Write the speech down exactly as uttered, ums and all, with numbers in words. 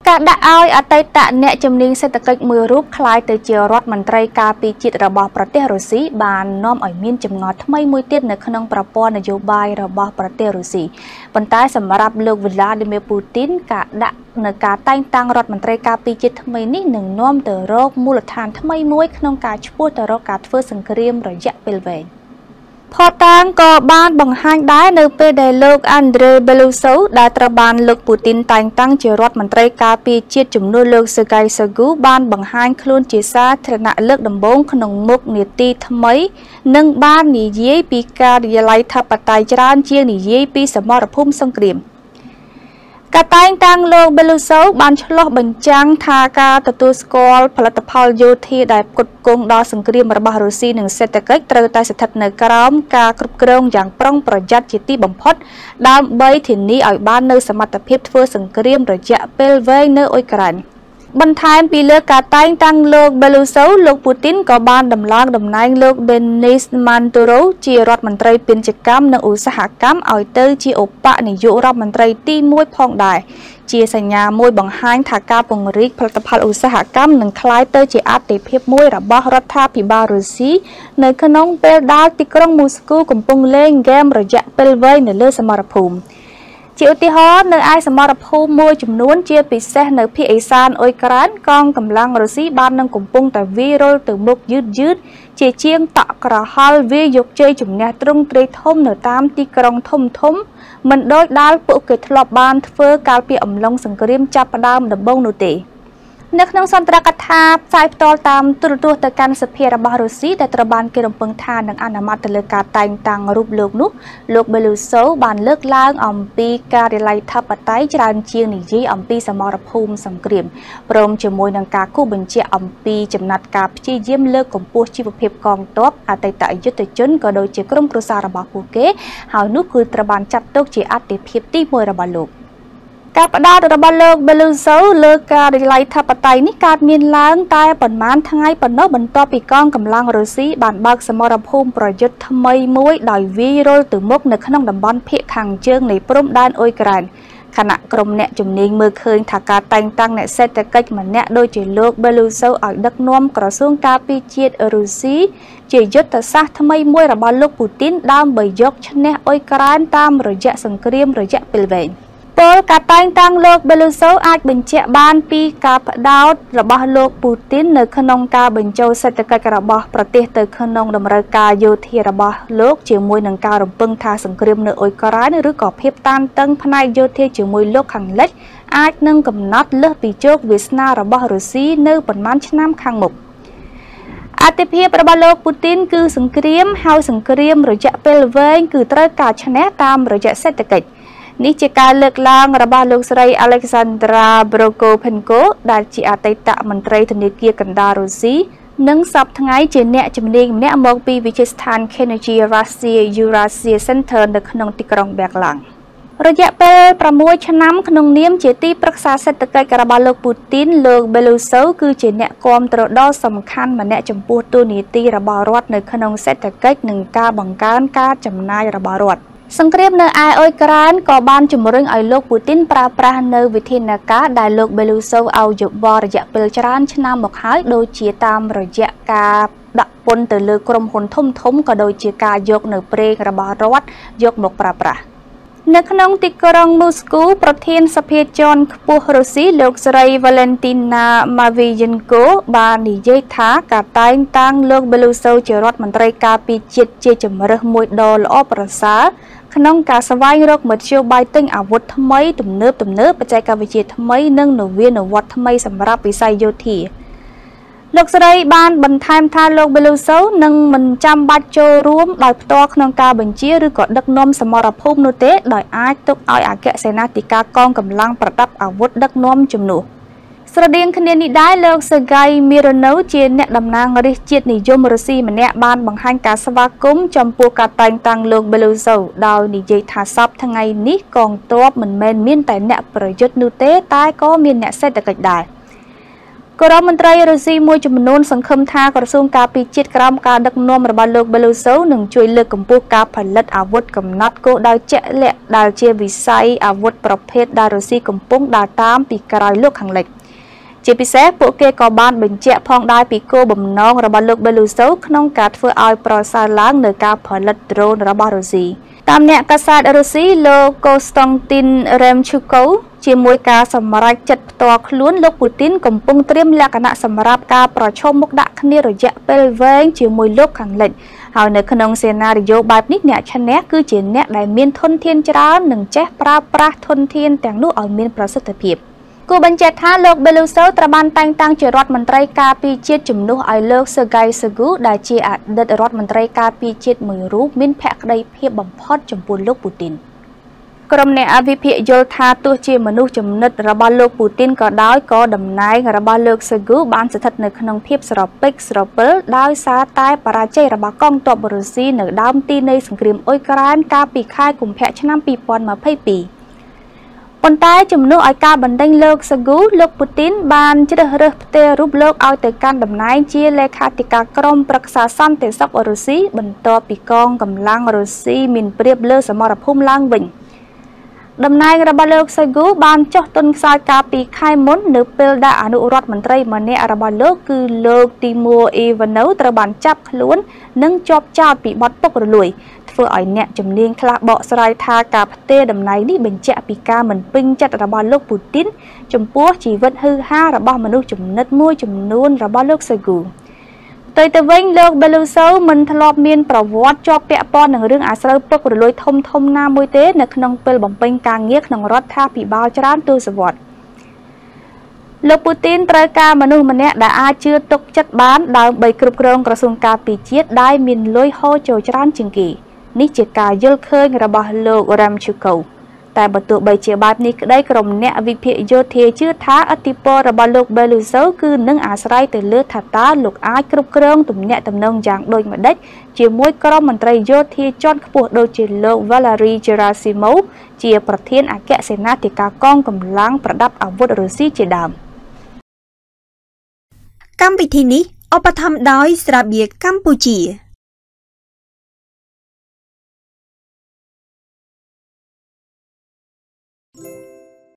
ការដាក់ឲ្យអតីតអ្នកជំនាញសេដ្ឋកិច្ចមួយរូបក្លាយទៅជារដ្ឋមន្ត្រីការពារជាតិរបស់ប្រទេសរុស្ស៊ីបាននាំឲ្យមានចម្ងល់ថ្មីមួយទៀតនៅក្នុងប្រព័ន្ធនយោបាយរបស់ប្រទេសរុស្ស៊ីប៉ុន្តែសម្រាប់លោក Vladimir Putin ការដាក់នៅការតែងតាំងរដ្ឋមន្ត្រីការពារជាតិថ្មីនេះនឹងនាំទៅរកមូលដ្ឋានថ្មីមួយក្នុងការឈ្មោះទៅរកការធ្វើសង្គ្រាមរយៈពេលវែងផតតាងក៏បានបង្ហាញដែរនៅពេលដែលលោក Andrei Belousov ដែលត្រូវបានលោកពូទីនតែងតាំងជារដ្ឋមន្ត្រីការពារជាតិជំនួសលោក Sergei Shoigu បានបង្ហាញខ្លួនជាសាធារណៈលើកដំបូងក្នុងមុខនីតិថ្មីនិងបាននិយាយពីការិយាល័យធិបតេយ្យច្រើនជាងនិយាយពីសមរភូមិសង្គ្រាមការតែងតាំងលោក Belousov បានឆ្លុះបញ្ចាំងថាការទទួលស្គាល់ផលិតផលយោធាដែលផ្គត់ផ្គង់ដល់សង្គ្រាមរបស់រុស្ស៊ីនិងសេដ្ឋកិច្ចត្រូវតែស្ថិតនៅក្រោមការគ្រប់គ្រងយ៉ាងប្រុងប្រយ័ត្នជាទីបំផុតដើម្បីធានាឲ្យបាននូវសមត្ថភាពធ្វើសង្គ្រាមរយៈពេលវែងនៅអ៊ុយក្រែនបន្ថែមពីលើការតែងតាំងលោក Belousov លោកពូទីនក៏បានដំឡើងតំណែងលោក Denis Manturov ជារដ្ឋមន្ត្រីពាណិជ្ជកម្មនិងឧស្សាហកម្មឲ្យទៅជាឧបនាយករដ្ឋមន្ត្រីទីមួយផងដែរជាសញ្ញាមួយបង្ហាញថាការពង្រីកផលិតផលឧស្សាហកម្មនឹងក្លាយទៅជាអាទិភាពមួយរបស់រដ្ឋាភិបាលរុស្ស៊ីនៅក្នុងពេលដែលទីក្រុងមូស្គូកំពុងលេងហ្គេមរយៈពេលវែងនៅលើសមរភូមិជាឧទាហរណ៍នៅឯសមរភូមិមួយចំនួនជាពិសេសនៅភាគឦសានអ៊ុយក្រែនកងកម្លាំងរុស្ស៊ីបាននឹងកំពុងតែវាយរុលទៅមុខយឺតយឺតជាជាងតក់ក្រហល់វាយកជ័យជំនះទ្រង់ទ្រាយធំនៅតាមទីក្រុងធំធំមិនដូចដែលពួកគេធ្លាប់បានធ្វើកាលពីអំឡុងសង្គ្រាមចាប់ផ្ដើមដំបូងនោះទេនៅក្នុងសន្ទរកថាផ្សាយផ្ទាល់តាមទូរទស្សន៍ទៅកាន់សភារបស់រុស្ស៊ីដែលត្រូវបានគេរំពឹងថានឹងអនុម័តទៅលើការតែងតាំងរូបលោកនោះលោក Belousov បានលើកឡើងអំពីការិយាល័យធិបតេយ្យច្រើនជាងនិយាយអំពីសមរភូមិសង្គ្រាមព្រមជាមួយនឹងការគូបញ្ជាក់អំពីចំណាត់ការព្យាយាមលើកកម្ពស់ជីវភាពកងទ័ពអតីតយុទ្ធជនក៏ដូចជាក្រុមគ្រួសាររបស់ពួកគេហើយនោះគឺត្រូវបានចាត់ទុកជាអាទិភាពទីមួយរបស់លោកការផ្ដោតរបស់លោក Belousov លើការិយាល័យធិបតេយ្យនេះកើតមានឡើងតែប៉ុន្មានថ្ងៃប៉ុណ្ណោះបន្ទាប់ពីកងកម្លាំងរុស្ស៊ីបានបើកសមរភូមិប្រយុទ្ធថ្មីមួយដោយវាយរុលទៅមុខនៅក្នុងតំបន់ភាគខាងជើងនៃព្រំដែនអ៊ុយក្រែនខណៈក្រុមអ្នកជំនាញមើលឃើញថាការតែងតាំងអ្នកសេដ្ឋកិច្ចម្នាក់ដូចជាលោក Belousov ឲ្យដឹកនាំក្រសួងការពារជាតិរុស្ស៊ីជាយុទ្ធសាស្ត្រថ្មីមួយរបស់លោកពូទីនដើម្បីយកឈ្នះអ៊ុយក្រែនតាមរយៈសង្គ្រាមរយៈពេលវែងពលការតែងតាំងលោក Belousov អាចបញ្ជាក់បានពីការផ្ដោតរបស់លោកពូទីននៅក្នុងការបញ្ចូលសេដ្ឋកិច្ចរបស់ប្រទេសទៅក្នុងតម្រូវការយោធារបស់លោកជាមួយនឹងការរំពឹងថាសង្គ្រាមនៅអ៊ុយក្រែនឬក៏ភាពតានតឹងផ្នែកយោធាជាមួយលោកខាងលិចអាចនឹងកំណត់លើសពីជោគវាសនារបស់រុស្ស៊ីនៅប៉ុន្មានឆ្នាំខាងមុខអតិភិបរបស់លោកពូទីនគឺសង្គ្រាមហើយសង្គ្រាមរយៈពេលវែងគឺត្រូវការឈ្នះតាមរយៈសេដ្ឋកិច្ចនេះជាការលើកឡើងរបស់លោកស្រី Alexandra Prokopchenko ដែលជាអតីតមន្ត្រីធនាគារកណ្ដាលរុស្ស៊ីនិងសប្តាហ៍ថ្ងៃជាអ្នកជំនាញម្នាក់មកពីវិទ្យាស្ថាន Carnegie Russia Eurasia Center នៅក្នុងទីក្រុង Berlin រយៈពេលប្រាំមួយឆ្នាំក្នុងនាមជាទីប្រឹក្សាសេដ្ឋកិច្ចរបស់លោកពូទីនលោក Belousov គឺជាអ្នកគាំទ្រដ៏សំខាន់ម្នាក់ចំពោះទូនាទីរបស់រដ្ឋនៅក្នុងសេដ្ឋកិច្ចនិងការបង្កើនការចំណាយរបស់រដ្ឋសង្គ្រាមនៅឯអ៊ុយក្រែនក៏បានជំរុញឲ្យលោកពូទីនប្រើប្រាស់នៅវិធានការដែលលោក Belousov ឲ្យយោបល់រយៈពេលច្រើនឆ្នាំមកហើយដូចជាតាមរយៈការដាក់ពន្ធទៅលើក្រុមហ៊ុនធំធំក៏ដូចជាការយកនៅប្រេងរបស់រដ្ឋយកមកប្រើប្រាស់នៅក្នុងទីក្រុងមូស្គូប្រធានសភាជាន់ខ្ពស់រុស្ស៊ីលោកស្រី Valentina Matviyenko បាននិយាយថាការតែងតាំងលោក Belousov ជារដ្ឋមន្ត្រីការពារជាតិជាជម្រើសមួយដ៏ល្អប្រសើរក្នុងការស្វែងរកមធ្យោបាយទិញអាវុធថ្មីទំនើបទំនើបបច្ចេកវិទ្យាថ្មីនិងនវានុវត្តន៍ថ្មីសម្រាប់វិស័យយោធាលោកស្រីបានបន្ថែមថាលោក Belousov នឹងមិនចាំបាច់ចូលរួមដោយផ្ទាល់ក្នុងការបញ្ជាឬក៏ដឹកនាំសមរភូមិនោះទេដោយអាចទុកឲ្យអគ្គសេនាធិការកងកម្លាំងប្រដាប់អាវុធដឹកនាំជំនួសស្រដៀងគ្នានេះដែរលោក Sergei Mironov ជាអ្នកតំណាងរាស្ត្រជាតិនិយមរុស្ស៊ីម្នាក់បានបង្ហាញការស្វាគមន៍ចំពោះការតែងតាំងលោក Belousov ដោយនិយាយថាសប្តាហ៍ថ្ងៃនេះកងទ័ពមិនមែនមានតែអ្នកប្រយុទ្ធនោះទេតែក៏មានអ្នកសេដ្ឋកិច្ចដែរក្រមមន្ត្រីរុស្ស៊ីមួយចំនួនសង្ឃឹមថាក្រសួងការពារជាតិក្រោមការដឹកនាំរបស់លោក Belousov នឹងជួយលើកកម្ពស់ការផលិតអាវុធកំណត់គោលដៅជាក់លាក់ដែលជាវិស័យអាវុធប្រភេទដែលរុស្ស៊ីកំពុងដើរតាមពីក្រោយលោកខាងលិចជាពិសេសពួកគេក៏បានបញ្ជាក់ផងដែរពីគោលបំណងរបស់លោក Belousov ក្នុងការធ្វើឲ្យប្រសើរឡើងនៅការផលិតដ្រូនរបស់រុស្ស៊ីតាមអ្នកកាសែតរុស្ស៊ីលោក Konstantin Remchukov ជាមួយការសម្រេចចិត្តផ្ទាល់ខ្លួនលោកពូទីនកំពុងត្រៀមលក្ខណៈសម្រាប់ការប្រជុំមុខដាក់គ្នារយៈពេលវែងជាមួយលោកខាងលិចហើយនៅក្នុងសេណារីយ៉ូបែបនេះអ្នកឈ្នះគឺជាអ្នកដែលមានធនធានច្រើននិងចេះប្រើប្រាស់ធនធានទាំងនោះឲ្យមានប្រសិទ្ធភាពគូបញ្ជាក់ថាលោក Belousov ត្រូវបានតែងតាំងជារដ្ឋមន្ត្រីការពារជាតិជំនួសឲ្យលោក Sergei Shoigu ដែលជាអតីតរដ្ឋមន្ត្រីការពារជាតិមួយរូបមានភក្តីភាពបំផុតចំពោះលោកពូទីនក្រុមអ្នកអភិភាគយល់ថាទោះជាមនុស្សចំណិតរបស់លោកពូទីនក៏ដោយក៏តំណែងរបស់លោក Shoigu បានស្ថិតនៅក្នុងភាពស្រពេចស្រពិលដោយសារតែបរាជ័យរបស់កងទ័ពរុស្ស៊ីនៅដើមទីនៃសង្គ្រាមអ៊ុយក្រែនកាលពីខែកុម្ភៈឆ្នាំពីរពាន់ម្ភៃពីរប៉ុន្តែជំនួសឲ្យការបណ្ដេញលោក Shoigu លោកពូទីនបានជ្រើសរើសផ្ទេររូបលោកឲ្យទៅកាន់តំណែងជាលេខាធិការក្រុមប្រឹក្សាសន្តិសុខរុស្ស៊ីបន្ទាប់ពីកងកម្លាំងរុស្ស៊ីមានព្រៀបលើសមរភូមិឡើងវិញតំណែងរបស់លោក Shoigu បានចុះទុនខ្សោយកាលពីខែមុននៅពេលដែលអនុរដ្ឋមន្ត្រីម្នាក់របស់លោកគឺលោក Timur Ivanov ត្រូវបានចាប់ខ្លួននិងជាប់ចោទពីបទពុករលួយធ្វើឲ្យអ្នកជំនាញខ្លះបកស្រាយថាការផ្ទេរតំណែងនេះបញ្ជាក់ពីការមិនពេញចិត្តរបស់លោកពូទីនចំពោះជីវិតហឺហារបស់មនុស្សចំណិតមួយចំនួនរបស់លោក Shoiguទៅទៅវិញលោក Belousov មិនធ្លាប់មានប្រវត្តិជាប់ពាក់ព័ន្ធនឹងរឿងអាស្រូវពុករលួយធំធំណាមួយទេនៅក្នុងពេលបំពេញការងារក្នុងរដ្ឋាភិបាលច្រើនទសវត្សរ៍លោកពូទីនត្រូវការមនុស្សម្នាក់ដែលអាចជឿទុកចិត្តបានដើម្បីគ្រប់គ្រងក្រសួងការពារជាតិដែលមានលុយហូរចូលច្រើនជាងគេនេះជាការយល់ឃើញរបស់លោក Remchukov តែបើទោះបីជាបែបនេះក្តីក្រុមអ្នកវិភាគយោធាជឿថាឥទ្ធិពលរបស់លោក Belousov គឺនឹងអាស្រ័យទៅលើថាតើលោកអាចគ្រប់គ្រងទំនាក់ទំនងយ៉ាងដូចម្តេចជាមួយក្រុមមន្ត្រីយោធាជាន់ខ្ពស់ដូចជាលោក Valery Gerasimov ជាប្រធានអគ្គសេនាធិការកងកម្លាំងប្រដាប់អាវុធរុស្ស៊ីជាដើមកម្មវិធីនេះឧបត្ថម្ភដោយស្រាបៀរកម្ពុជា